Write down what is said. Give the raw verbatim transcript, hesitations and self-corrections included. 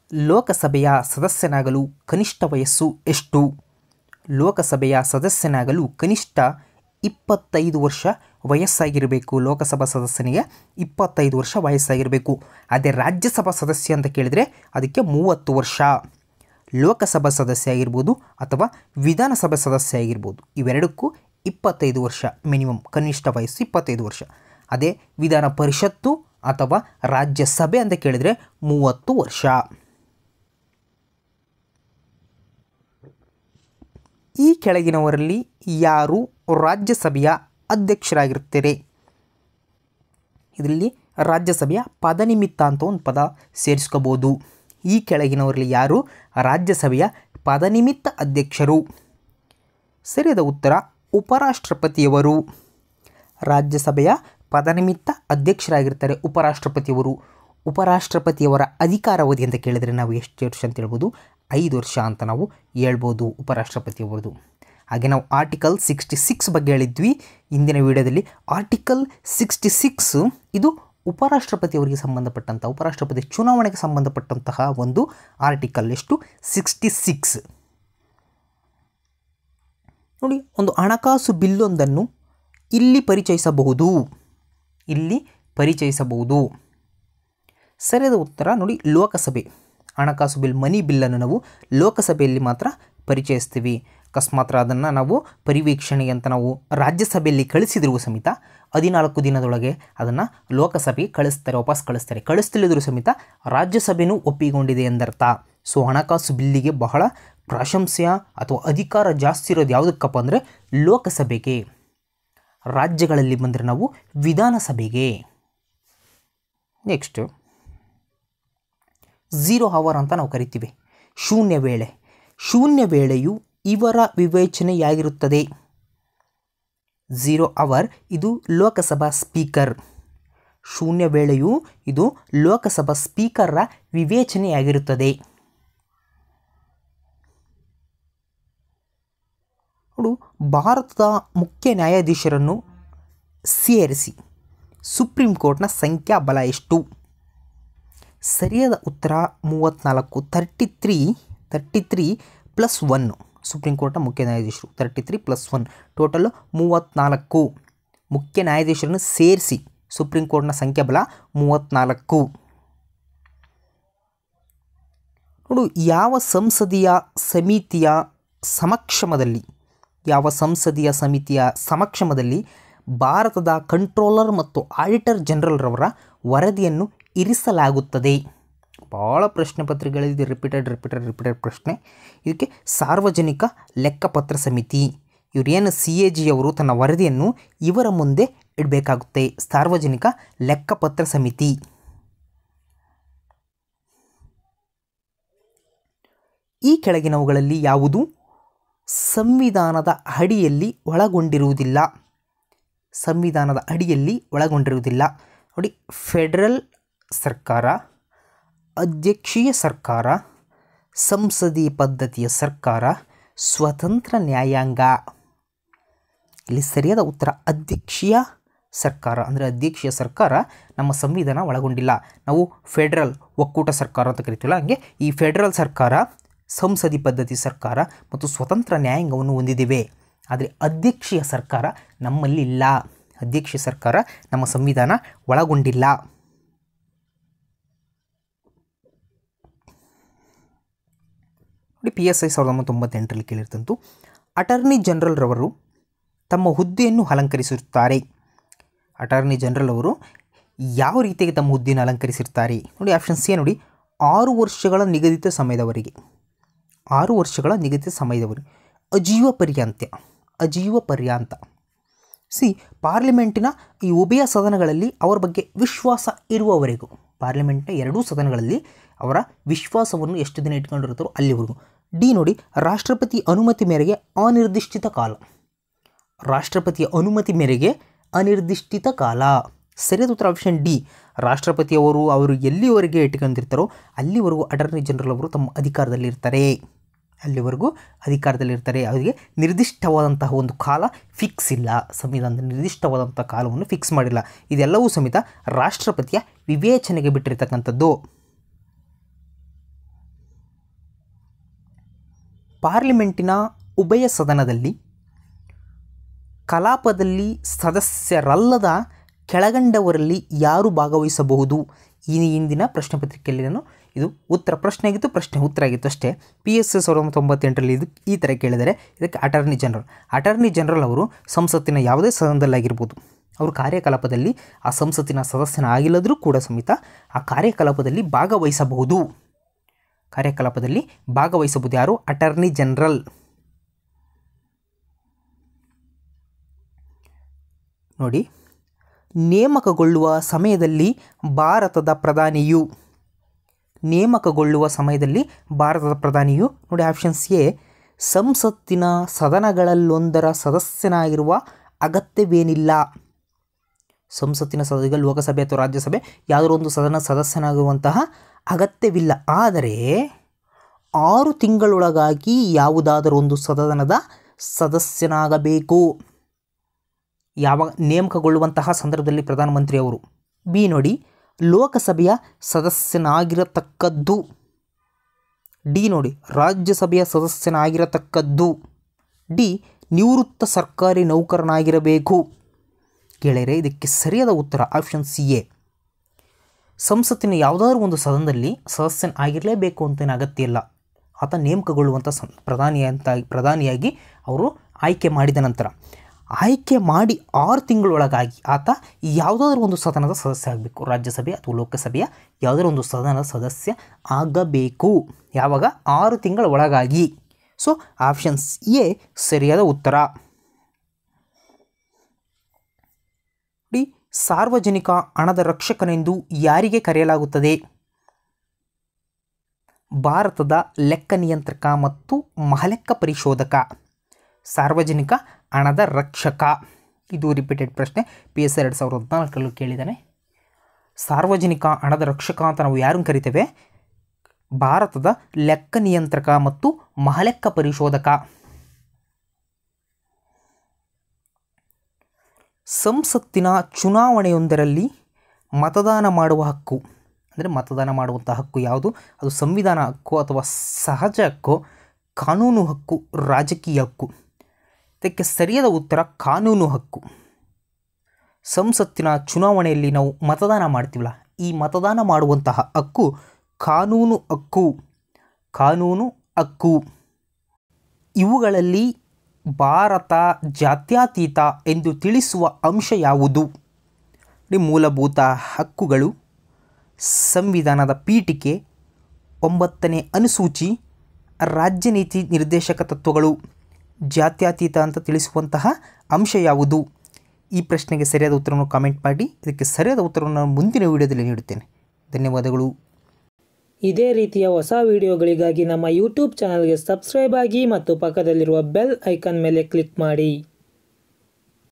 ಲೋಕಸಭೆಯ ಸದಸ್ಯನಾಗಲು ಕನಿಷ್ಠ ವಯಸ್ಸು ಎಷ್ಟು? ಲೋಕಸಭೆಯ ಸದಸ್ಯನಾಗಲು ಕನಿಷ್ಠ ಇಪ್ಪತ್ತೈದು ವರ್ಷ ವಯಸ್ಸಾಗಿರಬೇಕು. ಲೋಕಸಭಾ ಸದಸ್ಯನಿಗೆ ಇಪ್ಪತ್ತೈದು ವರ್ಷ ವಯಸ್ಸಾಗಿರಬೇಕು. ಅದೇ ರಾಜ್ಯಸಭಾ ಸದಸ್ಯ ಅಂತ ಕೇಳಿದರೆ ಅದಕ್ಕೆ ಮೂವತ್ತು ವರ್ಷ. ಲೋಕಸಭಾ ಸದಸ್ಯ ಆಗಿರ್ಬೋದು ಅಥವಾ ವಿಧಾನಸಭಾ ಸದಸ್ಯ ಆಗಿರ್ಬೋದು, ಇವೆರಡಕ್ಕೂ ಇಪ್ಪತ್ತೈದು ವರ್ಷ ಮಿನಿಮಮ್, ಕನಿಷ್ಠ ವಯಸ್ಸು ಇಪ್ಪತ್ತೈದು ವರ್ಷ. ಅದೇ ವಿಧಾನ ಪರಿಷತ್ತು ಅಥವಾ ರಾಜ್ಯಸಭೆ ಅಂತ ಕೇಳಿದರೆ ಮೂವತ್ತು ವರ್ಷ. ಈ ಕೆಳಗಿನವರಲ್ಲಿ ಯಾರು ರಾಜ್ಯಸಭೆಯ ಅಧ್ಯಕ್ಷರಾಗಿರ್ತಾರೆ? ಇದರಲ್ಲಿ ರಾಜ್ಯಸಭೆಯ ಪದನಿಮಿತ್ತ ಅಂತ ಒಂದು ಪದ ಸೇರಿಸ್ಕೋಬೋದು. ಈ ಕೆಳಗಿನವರಲ್ಲಿ ಯಾರು ರಾಜ್ಯಸಭೆಯ ಪದನಿಮಿತ್ತ ಅಧ್ಯಕ್ಷರು? ಸರಿಯಾದ ಉತ್ತರ ಉಪರಾಷ್ಟ್ರಪತಿಯವರು. ರಾಜ್ಯಸಭೆಯ ಪದನಿಮಿತ್ತ ಅಧ್ಯಕ್ಷರಾಗಿರ್ತಾರೆ ಉಪರಾಷ್ಟ್ರಪತಿಯವರು. ಉಪರಾಷ್ಟ್ರಪತಿಯವರ ಅಧಿಕಾರಾವಧಿ ಅಂತ ಕೇಳಿದರೆ ನಾವು ಎಷ್ಟು ವರ್ಷ ಅಂತ ಹೇಳ್ಬೋದು? ಐದು ವರ್ಷ ಅಂತ ನಾವು ಹೇಳ್ಬೋದು ಉಪರಾಷ್ಟ್ರಪತಿಯವರದು. ಹಾಗೆ ನಾವು ಆರ್ಟಿಕಲ್ ಸಿಕ್ಸ್ಟಿ ಸಿಕ್ಸ್ ಬಗ್ಗೆ ಹೇಳಿದ್ವಿ ಇಂದಿನ ವಿಡಿಯೋದಲ್ಲಿ. ಆರ್ಟಿಕಲ್ ಸಿಕ್ಸ್ಟಿ ಸಿಕ್ಸ್ ಇದು ಉಪರಾಷ್ಟ್ರಪತಿಯವರಿಗೆ ಸಂಬಂಧಪಟ್ಟಂಥ, ಉಪರಾಷ್ಟ್ರಪತಿ ಚುನಾವಣೆಗೆ ಸಂಬಂಧಪಟ್ಟಂತಹ ಒಂದು ಆರ್ಟಿಕಲ್. ಎಷ್ಟು? Sixty six. ನೋಡಿ, ಒಂದು ಹಣಕಾಸು ಬಿಲ್ಲೊಂದನ್ನು ಇಲ್ಲಿ ಪರಿಚಯಿಸಬಹುದು, ಇಲ್ಲಿ ಪರಿಚಯಿಸಬಹುದು. ಸರಿಯಾದ ಉತ್ತರ ನೋಡಿ ಲೋಕಸಭೆ. ಹಣಕಾಸು ಬಿಲ್, ಮನಿ ಬಿಲ್ಲನ್ನು ನಾವು ಲೋಕಸಭೆಯಲ್ಲಿ ಮಾತ್ರ ಪರಿಚಯಿಸ್ತೀವಿ. ಅಕಸ್ಮಾತ್ ಅದನ್ನು ನಾವು ಪರಿವೀಕ್ಷಣೆಗೆ ಅಂತ ನಾವು ರಾಜ್ಯಸಭೆಯಲ್ಲಿ ಕಳಿಸಿದರೂ ಸಮೇತ ಹದಿನಾಲ್ಕು ದಿನದೊಳಗೆ ಅದನ್ನು ಲೋಕಸಭೆಗೆ ಕಳಿಸ್ತಾರೆ, ವಾಪಸ್ ಕಳಿಸ್ತಾರೆ. ಕಳಿಸ್ತಿಲ್ಲದರೂ ಸಮೇತ ರಾಜ್ಯಸಭೆಯೂ ಒಪ್ಪಿಕೊಂಡಿದೆ ಎಂದರ್ಥ. ಸೊ ಹಣಕಾಸು ಬಿಲ್ಲಿಗೆ ಬಹಳ ಪ್ರಾಶಂಸ್ಯ ಅಥವಾ ಅಧಿಕಾರ ಜಾಸ್ತಿ ಇರೋದು ಯಾವುದಕ್ಕಪ್ಪ ಅಂದರೆ ಲೋಕಸಭೆಗೆ. ರಾಜ್ಯಗಳಲ್ಲಿ ಬಂದರೆ ನಾವು ವಿಧಾನಸಭೆಗೆ. ನೆಕ್ಸ್ಟ್ ಝೀರೋ ಅವರ್ ಅಂತ ನಾವು ಕರಿತೀವಿ, ಶೂನ್ಯ ವೇಳೆ. ಶೂನ್ಯ ವೇಳೆಯು ಇವರ ವಿವೇಚನೆಯಾಗಿರುತ್ತದೆ. ಝೀರೋ ಅವರ್ ಇದು ಲೋಕಸಭಾ ಸ್ಪೀಕರ್. ಶೂನ್ಯ ವೇಳೆಯು ಇದು ಲೋಕಸಭಾ ಸ್ಪೀಕರ್ರ ವಿವೇಚನೆಯಾಗಿರುತ್ತದೆ. ನೋಡು, ಭಾರತದ ಮುಖ್ಯ ನ್ಯಾಯಾಧೀಶರನ್ನು ಸೇರಿಸಿ ಸುಪ್ರೀಂ ಕೋರ್ಟ್ನ ಸಂಖ್ಯಾಬಲ ಎಷ್ಟು? ಸರಿಯಾದ ಉತ್ತರ ಮೂವತ್ತ್ನಾಲ್ಕು. Thirty three thirty three plus one. Supreme ಕೋರ್ಟ್ನ ಮುಖ್ಯ ನ್ಯಾಯಾಧೀಶರು thirty three plus one, total ಮೂವತ್ತ್ನಾಲ್ಕು. ಮುಖ್ಯ ನ್ಯಾಯಾಧೀಶರನ್ನು ಸೇರಿಸಿ ಸುಪ್ರೀಂ ಕೋರ್ಟ್ನ ಸಂಖ್ಯಾಬಲ ಮೂವತ್ತ್ನಾಲ್ಕು. ನೋಡು, ಯಾವ ಸಂಸದೀಯ ಸಮಿತಿಯ ಸಮಕ್ಷಮದಲ್ಲಿ ಯಾವ ಸಂಸದೀಯ ಸಮಿತಿಯ ಸಮಕ್ಷಮದಲ್ಲಿ ಭಾರತದ ಕಂಟ್ರೋಲರ್ ಮತ್ತು ಆಡಿಟರ್ ಜನರಲ್ರವರ ವರದಿಯನ್ನು ಇರಿಸಲಾಗುತ್ತದೆ? ಭಾಳ ಪ್ರಶ್ನೆ ಪತ್ರಿಕೆಗಳಿದೆ, ರಿಪೀಟೆಡ್ ರಿಪೀಟೆಡ್ ರಿಪೀಟೆಡ್ ಪ್ರಶ್ನೆ. ಇದಕ್ಕೆ ಸಾರ್ವಜನಿಕ ಲೆಕ್ಕಪತ್ರ ಸಮಿತಿ. ಇವರೇನು ಸಿ ಎ ಜಿ ಅವರು ತನ್ನ ವರದಿಯನ್ನು ಇವರ ಮುಂದೆ ಇಡಬೇಕಾಗುತ್ತೆ. ಸಾರ್ವಜನಿಕ ಲೆಕ್ಕಪತ್ರ ಸಮಿತಿ. ಈ ಕೆಳಗಿನವುಗಳಲ್ಲಿ ಯಾವುದು ಸಂವಿಧಾನದ ಅಡಿಯಲ್ಲಿ ಒಳಗೊಂಡಿರುವುದಿಲ್ಲ? ಸಂವಿಧಾನದ ಅಡಿಯಲ್ಲಿ ಒಳಗೊಂಡಿರುವುದಿಲ್ಲ. ನೋಡಿ, ಫೆಡರಲ್ ಸರ್ಕಾರ, ಅಧ್ಯಕ್ಷೀಯ ಸರ್ಕಾರ, ಸಂಸದೀಯ ಪದ್ಧತಿಯ ಸರ್ಕಾರ, ಸ್ವತಂತ್ರ ನ್ಯಾಯಾಂಗ. ಇಲ್ಲಿ ಸರಿಯಾದ ಉತ್ತರ ಅಧ್ಯಕ್ಷೀಯ ಸರ್ಕಾರ. ಅಂದರೆ ಅಧ್ಯಕ್ಷೀಯ ಸರ್ಕಾರ ನಮ್ಮ ಸಂವಿಧಾನ ಒಳಗೊಂಡಿಲ್ಲ. ನಾವು ಫೆಡರಲ್ ಒಕ್ಕೂಟ ಸರ್ಕಾರ ಅಂತ ಕರಿತೀವಲ್ಲ, ಹಂಗೆ ಈ ಫೆಡರಲ್ ಸರ್ಕಾರ, ಸಂಸದೀಯ ಪದ್ಧತಿ ಸರ್ಕಾರ ಮತ್ತು ಸ್ವತಂತ್ರ ನ್ಯಾಯಾಂಗವನ್ನು ಹೊಂದಿದ್ದೇವೆ. ಆದರೆ ಅಧ್ಯಕ್ಷೀಯ ಸರ್ಕಾರ ನಮ್ಮಲ್ಲಿ ಇಲ್ಲ. ಅಧ್ಯಕ್ಷೀಯ ಸರ್ಕಾರ ನಮ್ಮ ಸಂವಿಧಾನ ಒಳಗೊಂಡಿಲ್ಲ. ನೋಡಿ, ಪಿ ಎಸ್ ಐ ಸಾವಿರದ ಒಂಬೈನೂರ ತೊಂಬತ್ತೆಂಟರಲ್ಲಿ ಕೇಳಿರ್ತಂತು ಅಟಾರ್ನಿ ಜನರಲ್ರವರು ತಮ್ಮ ಹುದ್ದೆಯನ್ನು ಅಲಂಕರಿಸಿರುತ್ತಾರೆ. ಅಟಾರ್ನಿ ಜನರಲ್ ಅವರು ಯಾವ ರೀತಿಯಾಗಿ ತಮ್ಮ ಹುದ್ದೆಯನ್ನು ಅಲಂಕರಿಸಿರ್ತಾರೆ? ನೋಡಿ, ಆಪ್ಷನ್ ಸಿ ನೋಡಿ, ಆರು ವರ್ಷಗಳ ನಿಗದಿತ ಸಮಯದವರೆಗೆ. ಆರು ವರ್ಷಗಳ ನಿಗದಿತ ಸಮಯದವರೆಗೆ. ಅಜೀವ ಪರ್ಯಾಂತ್ಯ. ಅಜೀವ ಪರ್ಯಾಂತ. ಸಿ ಪಾರ್ಲಿಮೆಂಟಿನ ಈ ಉಭಯ ಸದನಗಳಲ್ಲಿ ಅವರ ಬಗ್ಗೆ ವಿಶ್ವಾಸ ಇರುವವರೆಗೂ, ಪಾರ್ಲಿಮೆಂಟ್ನ ಎರಡೂ ಸದನಗಳಲ್ಲಿ ಅವರ ವಿಶ್ವಾಸವನ್ನು ಎಷ್ಟು ದಿನ ಇಟ್ಕೊಂಡಿರ್ತಾರೋ ಅಲ್ಲಿವರೆಗೂ. ಡಿ ನೋಡಿ, ರಾಷ್ಟ್ರಪತಿ ಅನುಮತಿ ಮೇರೆಗೆ ಅನಿರ್ದಿಷ್ಟ ಕಾಲ. ರಾಷ್ಟ್ರಪತಿಯ ಅನುಮತಿ ಮೇರೆಗೆ ಅನಿರ್ದಿಷ್ಟ ಕಾಲ. ಸರಿಯಾದ ಉತ್ತರ ಆಪ್ಷನ್ ಡಿ. ರಾಷ್ಟ್ರಪತಿಯವರು ಅವರು ಎಲ್ಲಿವರೆಗೆ ಇಟ್ಕೊಂಡಿರ್ತಾರೋ ಅಲ್ಲಿವರೆಗೂ ಅಟಾರ್ನಿ ಜನರಲ್ ಅವರು ತಮ್ಮ ಅಧಿಕಾರದಲ್ಲಿರ್ತಾರೆ. ಅಲ್ಲಿವರೆಗೂ ಅಧಿಕಾರದಲ್ಲಿರ್ತಾರೆ. ಅವರಿಗೆ ನಿರ್ದಿಷ್ಟವಾದಂತಹ ಒಂದು ಕಾಲ ಫಿಕ್ಸ್ ಇಲ್ಲ. ಸಂವಿಧಾನದ ನಿರ್ದಿಷ್ಟವಾದಂಥ ಕಾಲವನ್ನು ಫಿಕ್ಸ್ ಮಾಡಿಲ್ಲ. ಇದೆಲ್ಲವೂ ಸಮೇತ ರಾಷ್ಟ್ರಪತಿಯ ವಿವೇಚನೆಗೆ ಬಿಟ್ಟಿರ್ತಕ್ಕಂಥದ್ದು. ಪಾರ್ಲಿಮೆಂಟಿನ ಉಭಯ ಸದನದಲ್ಲಿ ಕಲಾಪದಲ್ಲಿ ಸದಸ್ಯರಲ್ಲದ ಕೆಳಗಂಡವರಲ್ಲಿ ಯಾರು ಭಾಗವಹಿಸಬಹುದು? ಈ ಹಿಂದಿನ ಪ್ರಶ್ನೆ ಪತ್ರಿಕೆಯಲ್ಲಿ ನಾನು ಇದು ಉತ್ತರ ಪ್ರಶ್ನೆ ಆಗಿತ್ತು, ಪ್ರಶ್ನೆ ಉತ್ತರ ಆಗಿತ್ತು ಅಷ್ಟೇ. ಪಿ ಎಸ್ ಸಾವಿರದ ಒಂಬೈನೂರ ತೊಂಬತ್ತೆಂಟರಲ್ಲಿ ಇದು ಈ ಥರ ಕೇಳಿದರೆ ಇದಕ್ಕೆ ಅಟಾರ್ನಿ ಜನರಲ್ ಅಟಾರ್ನಿ ಜನರಲ್ ಅವರು ಸಂಸತ್ತಿನ ಯಾವುದೇ ಸದನದಲ್ಲಾಗಿರ್ಬೋದು, ಅವರು ಕಾರ್ಯಕಲಾಪದಲ್ಲಿ ಆ ಸಂಸತ್ತಿನ ಸದಸ್ಯನ ಆಗಿಲ್ಲದರೂ ಕೂಡ ಸಮೇತ ಆ ಕಾರ್ಯಕಲಾಪದಲ್ಲಿ ಭಾಗವಹಿಸಬಹುದು ಕಾರ್ಯಕಲಾಪದಲ್ಲಿ ಭಾಗವಹಿಸಬಹುದು ಯಾರು? Attorney general. ನೋಡಿ, ನೇಮಕಗೊಳ್ಳುವ ಸಮಯದಲ್ಲಿ ಭಾರತದ ಪ್ರಧಾನಿಯು ನೇಮಕಗೊಳ್ಳುವ ಸಮಯದಲ್ಲಿ ಭಾರತದ ಪ್ರಧಾನಿಯು ನೋಡಿ ಆಪ್ಷನ್ಸ್ ಎ, ಸಂಸತ್ತಿನ ಸದನಗಳಲ್ಲೊಂದರ ಸದಸ್ಯನಾಗಿರುವ ಅಗತ್ಯವೇನಿಲ್ಲ. ಸಂಸತ್ತಿನ ಸದಸ್ಯ ಲೋಕಸಭೆ ಅಥವಾ ರಾಜ್ಯಸಭೆ ಯಾವುದೋ ಒಂದು ಸದನ ಸದಸ್ಯನಾಗಿರುವಂತಹ ಅಗತ್ಯವಿಲ್ಲ. ಆದರೆ ಆರು ತಿಂಗಳೊಳಗಾಗಿ ಯಾವುದಾದರೂ ಒಂದು ಸದನದ ಸದಸ್ಯನಾಗಬೇಕು. ಯಾವಾಗ ನೇಮಕಗೊಳ್ಳುವಂತಹ ಸಂದರ್ಭದಲ್ಲಿ ಪ್ರಧಾನಮಂತ್ರಿಯವರು. ಬಿ ನೋಡಿ, ಲೋಕಸಭೆಯ ಸದಸ್ಯನಾಗಿರತಕ್ಕದ್ದು. ಡಿ ನೋಡಿ, ರಾಜ್ಯಸಭೆಯ ಸದಸ್ಯನಾಗಿರತಕ್ಕದ್ದು. ಡಿ ನಿವೃತ್ತ ಸರ್ಕಾರಿ ನೌಕರನಾಗಿರಬೇಕು. ಕೇಳಿದರೆ ಇದಕ್ಕೆ ಸರಿಯಾದ ಉತ್ತರ ಆಪ್ಷನ್ ಸಿ ಎ. ಸಂಸತ್ತಿನ ಯಾವುದಾದ್ರೂ ಒಂದು ಸದನದಲ್ಲಿ ಸದಸ್ಯನ ಆಗಿರಲೇಬೇಕು ಅಂತೇನು ಅಗತ್ಯ ಇಲ್ಲ. ಆತ ನೇಮಕಗೊಳ್ಳುವಂಥ ಸ ಪ್ರಧಾನಿ ಅಂತ ಪ್ರಧಾನಿಯಾಗಿ ಅವರು ಆಯ್ಕೆ ಮಾಡಿದ ನಂತರ ಆಯ್ಕೆ ಮಾಡಿ ಆರು ತಿಂಗಳೊಳಗಾಗಿ ಆತ ಯಾವುದಾದ್ರೂ ಒಂದು ಸದನದ ಸದಸ್ಯ ಆಗಬೇಕು. ರಾಜ್ಯಸಭೆ ಅಥವಾ ಲೋಕಸಭೆಯ ಯಾವುದಾದ್ರೂ ಒಂದು ಸದನದ ಸದಸ್ಯ ಆಗಬೇಕು. ಯಾವಾಗ? ಆರು ತಿಂಗಳ ಒಳಗಾಗಿ. ಸೊ ಆಪ್ಷನ್ಸ್ ಎ ಸರಿಯಾದ ಉತ್ತರ. ಡಿ ಸಾರ್ವಜನಿಕ ಹಣದ ರಕ್ಷಕನೆಂದು ಯಾರಿಗೆ ಕರೆಯಲಾಗುತ್ತದೆ? ಭಾರತದ ಲೆಕ್ಕ ನಿಯಂತ್ರಕ ಮತ್ತು ಮಹಾಲೆಕ್ಕ ಪರಿಶೋಧಕ. ಸಾರ್ವಜನಿಕ ಹಣದ ರಕ್ಷಕ, ಇದು ರಿಪೀಟೆಡ್ ಪ್ರಶ್ನೆ, ಪಿ ಎಸ್ ಎರಡು ಸಾವಿರದ ಹದಿನಾಲ್ಕರಲ್ಲೂ ಕೇಳಿದ್ದಾನೆ. ಸಾರ್ವಜನಿಕ ಹಣದ ರಕ್ಷಕ ಅಂತ ನಾವು ಯಾರನ್ನು ಕರಿತೇವೆ? ಭಾರತದ ಲೆಕ್ಕ ನಿಯಂತ್ರಕ ಮತ್ತು ಮಹಾಲೆಕ್ಕ ಪರಿಶೋಧಕ. ಸಂಸತ್ತಿನ ಚುನಾವಣೆಯೊಂದರಲ್ಲಿ ಮತದಾನ ಮಾಡುವ ಹಕ್ಕು, ಅಂದರೆ ಮತದಾನ ಮಾಡುವಂಥ ಹಕ್ಕು ಯಾವುದು? ಅದು ಸಂವಿಧಾನ ಹಕ್ಕು ಅಥವಾ ಸಹಜ ಹಕ್ಕು, ಕಾನೂನು ಹಕ್ಕು, ರಾಜಕೀಯ ಹಕ್ಕು? ಇದಕ್ಕೆ ಸರಿಯಾದ ಉತ್ತರ ಕಾನೂನು ಹಕ್ಕು. ಸಂಸತ್ತಿನ ಚುನಾವಣೆಯಲ್ಲಿ ನಾವು ಮತದಾನ ಮಾಡ್ತೀವಲ್ಲ, ಈ ಮತದಾನ ಮಾಡುವಂತಹ ಹಕ್ಕು ಕಾನೂನು ಹಕ್ಕು. ಕಾನೂನು ಹಕ್ಕು. ಇವುಗಳಲ್ಲಿ ಭಾರತ ಜಾತ್ಯತೀತ ಎಂದು ತಿಳಿಸುವ ಅಂಶ ಯಾವುದು? ಮೂಲಭೂತ ಹಕ್ಕುಗಳು, ಸಂವಿಧಾನದ ಪೀಠಿಕೆ, ಒಂಬತ್ತನೇ ಅನುಸೂಚಿ, ರಾಜ್ಯ ನೀತಿ ನಿರ್ದೇಶಕ ತತ್ವಗಳು. ಜಾತ್ಯತೀತ ಅಂತ ತಿಳಿಸುವಂತಹ ಅಂಶ ಯಾವುದು? ಈ ಪ್ರಶ್ನೆಗೆ ಸರಿಯಾದ ಉತ್ತರವನ್ನು ಕಾಮೆಂಟ್ ಮಾಡಿ. ಇದಕ್ಕೆ ಸರಿಯಾದ ಉತ್ತರವನ್ನು ನಾನು ಮುಂದಿನ ವಿಡಿಯೋದಲ್ಲಿ ನೀಡುತ್ತೇನೆ. ಧನ್ಯವಾದಗಳು. ಇದೇ ರೀತಿಯ ಹೊಸ ವಿಡಿಯೋಗಳಿಗಾಗಿ ನಮ್ಮ ಯೂಟ್ಯೂಬ್ ಚಾನಲ್ಗೆ ಸಬ್ಸ್ಕ್ರೈಬ್ ಆಗಿ ಮತ್ತು ಪಕ್ಕದಲ್ಲಿರುವ ಬೆಲ್ ಐಕಾನ್ ಮೇಲೆ ಕ್ಲಿಕ್ ಮಾಡಿ.